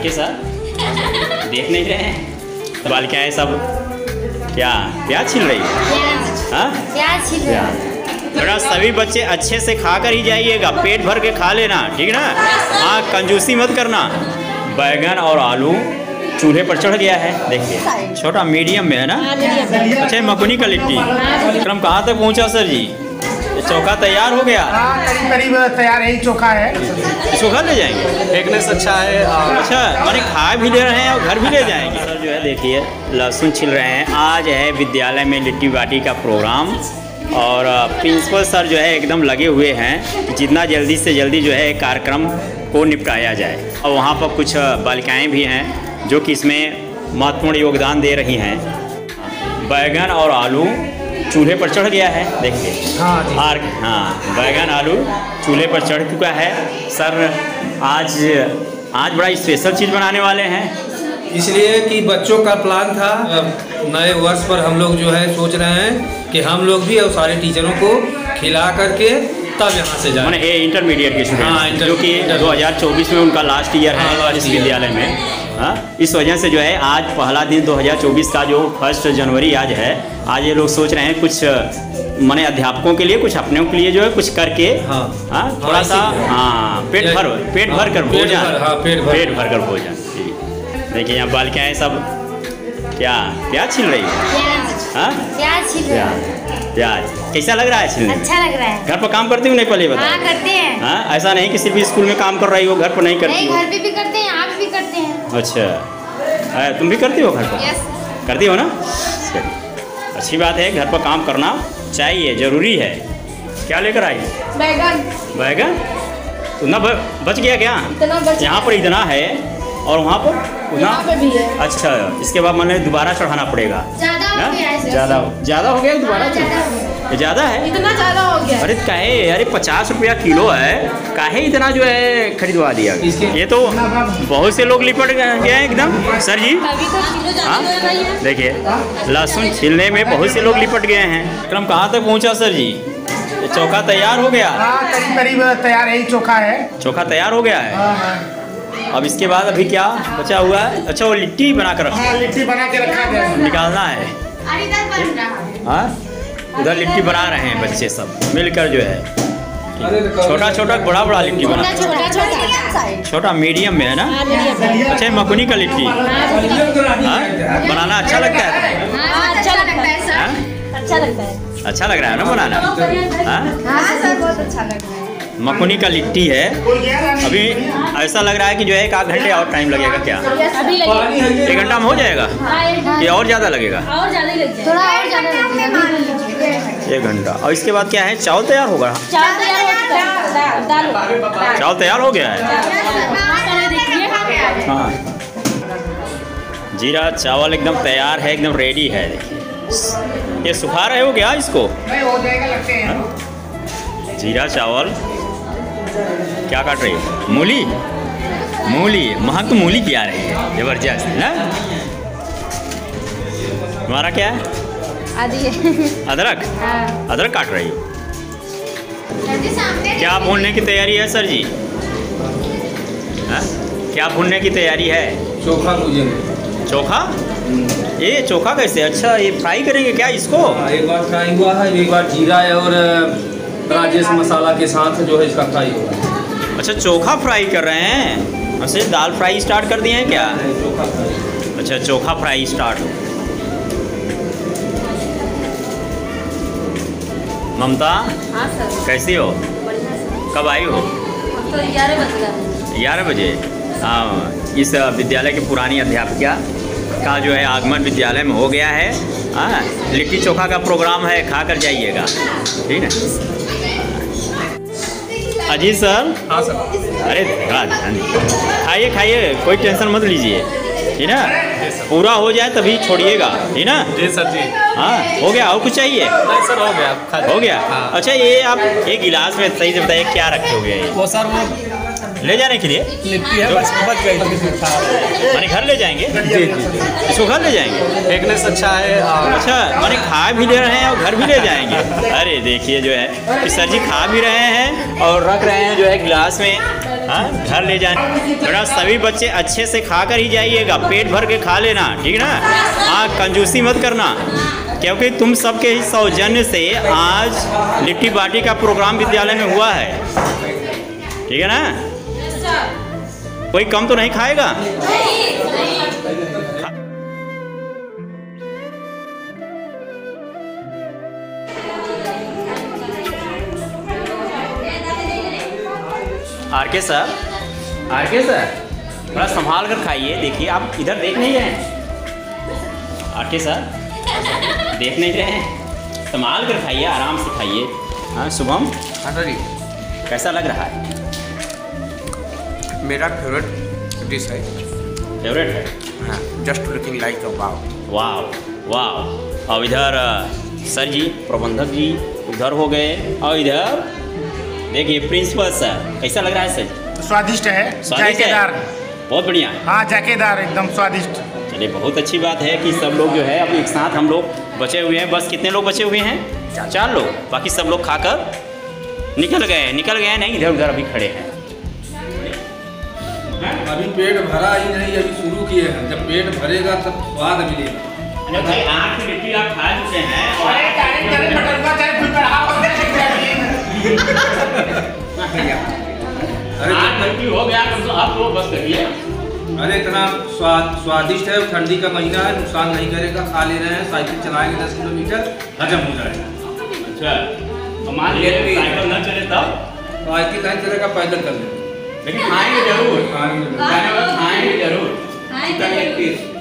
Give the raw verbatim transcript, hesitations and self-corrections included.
के साथ देख नहीं रहे हैं? बालिकाएं सब क्या प्याज छील रही है? हाँ प्याज छील रही है। बेटा सभी बच्चे अच्छे से खा कर ही जाइएगा, पेट भर के खा लेना, ठीक ना? हाँ कंजूसी मत करना। बैगन और आलू चूल्हे पर चढ़ गया है, देखिए छोटा मीडियम में है ना। अच्छा मकुनी का लिट्टी क्रम कहाँ तक पहुँचा सर जी? चोखा तैयार हो गया? हाँ करीब करीब तैयार है, चोखा है। चोखा ले जाएंगे? फेंकने से अच्छा है। अच्छा माने खा भी ले रहे हैं और घर भी ले जाएंगे। सर जो है देखिए लहसुन छिल रहे हैं। आज है विद्यालय में लिट्टी बाटी का प्रोग्राम और प्रिंसिपल सर जो है एकदम लगे हुए हैं कि जितना जल्दी से जल्दी जो है कार्यक्रम को निपटाया जाए। और वहाँ पर कुछ बालिकाएँ भी हैं जो कि इसमें महत्वपूर्ण योगदान दे रही हैं। बैगन और आलू चूल्हे पर चढ़ गया है, देखिए। हाँ आर हाँ बैगन आलू चूल्हे पर चढ़ चुका है। सर आज आज बड़ा स्पेशल चीज़ बनाने वाले हैं, इसलिए कि बच्चों का प्लान था। नए वर्ष पर हम लोग जो है सोच रहे हैं कि हम लोग भी और सारे टीचरों को खिला करके तब यहाँ से जाए। मैंने ये इंटरमीडिएट के स्टूडेंट हाँ, जो कि दो हज़ार चौबीस में उनका लास्ट ईयर है हाँ, इस विद्यालय में। हाँ इस वजह से जो है आज पहला दिन दो हज़ार चौबीस का जो फर्स्ट जनवरी आज है, आज ये लोग सोच रहे हैं कुछ माने अध्यापकों के लिए कुछ अपने के लिए जो है कुछ करके हाँ हाँ थोड़ा सा हाँ पेट भर पेट भर कर भोजन हाँ पेट भर पेट भर कर भोजन। देखिए यहाँ बालिकाएँ सब क्या प्याज छील रही है? हाँ प्याज छील रही है। प्याज कैसा लग रहा है छीलने में? अच्छा लग रहा है। घर पर काम करती हूँ नहीं पहले बता। हाँ करते हैं। हाँ ऐसा नहीं कि सिर्फ स्कूल में काम कर रही हो घर पर नहीं करती नहीं, हो? घर पे भी करते हैं, यहाँ पे भी करते हैं। अच्छा आ, तुम भी करती हो घर पर? यस करती हो ना? चलिए अच्छी बात है, घर पर काम करना चाहिए, ज़रूरी है। क्या लेकर आई? बैगन। बैगन उतना बच गया क्या? इतना बच यहाँ पर इतना है और वहाँ पर उतना पे भी है। अच्छा इसके बाद मैंने दोबारा चढ़ाना पड़ेगा। ज्यादा हो गया है। ज़्यादा ज़्यादा हो गया दोबारा? ज़्यादा है? इतना ज्यादा हो गया। अरे काहे अरे पचास रुपया किलो है, काहे इतना जो है खरीदवा दिया? ये तो बहुत से लोग लिपट गए हैं एकदम। सर जी हाँ देखिए लहसुन छीलने में बहुत से लोग लिपट गए हैं। क्रम कहाँ तक पहुँचा सर जी? चोखा तैयार हो गया? हाँ करीब करीब तैयार है, चोखा है। चोखा तैयार हो गया है। अब इसके बाद अभी क्या बचा हुआ है? अच्छा वो लिट्टी बना कर रखा हाँ लिट्टी बना के रखा गया है, निकालना है। हाँ उधर लिट्टी बना रहे हैं बच्चे सब मिलकर जो है, छोटा छोटा बड़ा बड़ा लिट्टी बना, छोटा छोटा छोटा मीडियम में है ना। अच्छा मकुनी का लिट्टी हाँ बनाना अच्छा लगता है? अच्छा लगता है सर। अच्छा लगता है। अच्छा लग रहा है ना बनाना? हाँ सर बहुत अच्छा लग रहा है। मकुनी का लिट्टी है। अभी ऐसा लग रहा है कि जो है एक आध घंटे और टाइम लगेगा क्या? अभी लगेगा। एक घंटा में हो जाएगा कि और ज़्यादा लगेगा? और ज़्यादा लग जाएगा। थोड़ा और ज़्यादा लगेगा। एक घंटा। और इसके बाद क्या है? चावल तैयार होगा? चावल तैयार हो चुका है। दाल चावल तैयार हो गया है? हाँ जीरा चावल एकदम तैयार है, एकदम रेडी है। देखिए ये सुखा रहे हो क्या इसको? नहीं हो जाएगा लगते हैं। जीरा चावल क्या काट रही है? मूली मूली महक तो मूली की आ रही है जबरदस्त ना। तुम्हारा क्या है? अदरक अदरक काट रही हो? क्या भूनने की तैयारी है सर जी? हा? क्या भूनने की तैयारी है? चोखा भूजेंगे। चोखा? ये चोखा कैसे? अच्छा ये फ्राई करेंगे क्या इसको? एक बार फ्राई हुआ है, एक बार जीरा और राजेश मसाला के साथ जो है इसका फ्राई होगा। अच्छा चोखा फ्राई कर रहे हैं? अच्छा दाल फ्राई स्टार्ट कर दिए हैं क्या? चोखा फ्राई। अच्छा चोखा फ्राई स्टार्ट हो। ममता हाँ सर। कैसी हो? बढ़िया सर। कब आई हो? तो ग्यारह बज गए। ग्यारह बजे। हाँ इस विद्यालय की पुरानी अध्यापिका का जो है आगमन विद्यालय में हो गया है। हाँ लिट्टी चोखा का प्रोग्राम है, खा कर जाइएगा ठीक है। अजीत सर। हाँ सर। अरे खाइए खाइए, कोई टेंशन मत लीजिए ठीक ना। पूरा हो जाए तभी छोड़िएगा ठीक ना। जी सर जी। हाँ हो गया? और कुछ चाहिए? नहीं सर हो गया। हो गया। हाँ। अच्छा ये आप एक गिलास में सही से बताइए क्या रखे हुए हैं? वो सर वो ले जाने के लिए लिट्टी है, बस बच गई थी। माने घर ले जाएंगे? जी जी। इसको घर ले जाएंगे? फेंकने से अच्छा है। अच्छा माने खा भी ले रहे हैं और घर भी ले जाएंगे? अरे देखिए जो है सर जी खा भी रहे हैं और रख रहे हैं जो है गिलास में हाँ, घर ले जाए। बेटा सभी बच्चे अच्छे से खा कर ही जाइएगा, पेट भर के खा लेना, ठीक ना। हाँ, कंजूसी मत करना, क्योंकि तुम सबके ही सौजन्य से आज लिट्टी बाटी का प्रोग्राम विद्यालय में हुआ है, ठीक है ना। कोई कम तो नहीं खाएगा। आर के सर, आर के सर थोड़ा संभाल कर खाइए। देखिए आप इधर देख नहीं रहे हैं। आर के सर देख नहीं रहे हैं, संभाल कर खाइए, आराम से खाइए। हाँ शुभम, हाँ सर जी, कैसा लग रहा है? मेरा फेवरेट डिश है। फेवरेट है? हाँ, just looking like a wow. Wow wow. और इधर सर जी, प्रबंधक जी उधर हो गए, और इधर देखिए प्रिंसिपल सर, कैसा लग रहा है सर? स्वादिष्ट है, स्वादिष्ट है? जायकेदार। बहुत बढ़िया। हाँ, जायकेदार, एकदम स्वादिष्ट। चलिए बहुत अच्छी बात है कि सब लोग जो है अब एक साथ हम लोग बचे हुए हैं। बस कितने लोग बचे हुए हैं? चार लोग। बाकी सब लोग खाकर निकल गए। निकल गए नहीं, इधर उधर अभी खड़े हैं। अभी पेट भरा ही नहीं, अभी शुरू किए हैं। जब पेट भरेगा तब स्वाद मिलेगा। भाई आठ की लिट्टी आप खा चुके हैं और अरे आठ लिट्टी हो गया तो आप लोग बस करिए। अरे इतना स्वाद स्वादिष्ट है, ठंडी का महीना है, नुकसान नहीं करेगा। खा ले रहे हैं, साइकिल चलाएंगे दस किलोमीटर, हजम हो जाएगा। अच्छा, मान लीजिए साइकिल न चले तब? साइकिल नहीं चलेगा, पैदल चल लेंगे, लेकिन खाएंगे जरूर। खाएंगे खाएंगे जरूर। खाएंगे।